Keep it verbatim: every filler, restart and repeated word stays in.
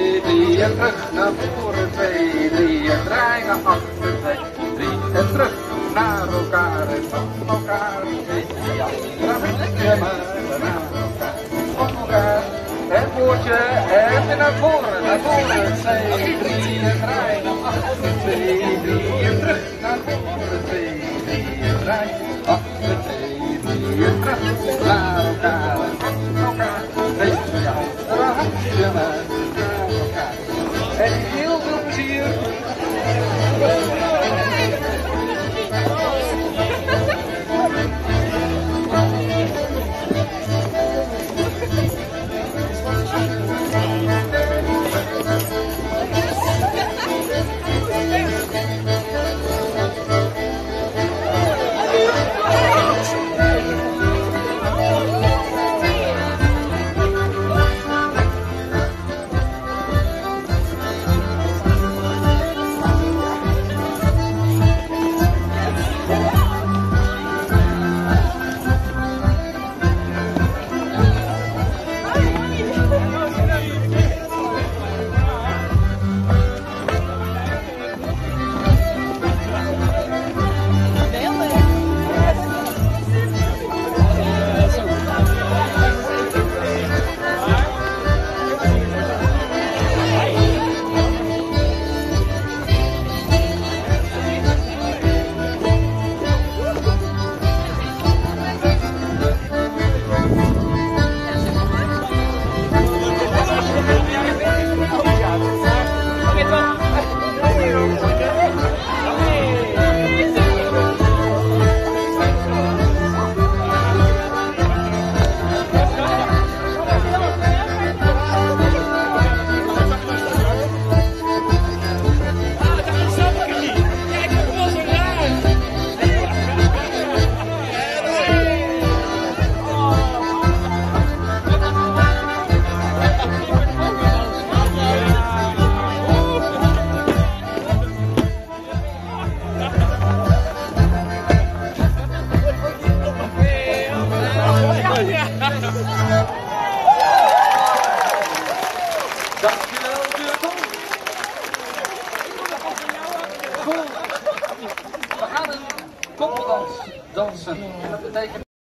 twee, drie en terug naar voren, twee, drie en draai naar achter, twee, drie en terug naar elkaar en van elkaar, twee, ja, draai maar naar elkaar, van elkaar. En voortje en weer naar voren, naar voren, twee, drie en draai naar achter, twee, drie en terug naar voren, twee, drie en draai achter, twee, drie en terug naar elkaar en van elkaar, twee, ja, draai maar naar elkaar. En heel veel plezier. Dankjewel, Durton. Cool. We gaan een koppeldans dansen. Dat betekent